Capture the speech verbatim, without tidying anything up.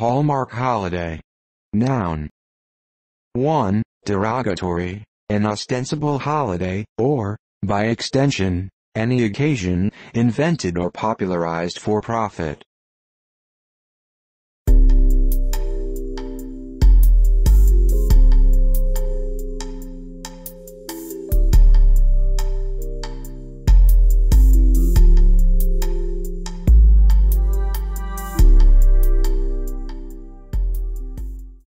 Hallmark holiday. Noun. one. Derogatory, an ostensible holiday, or, by extension, any occasion, invented or popularized for profit.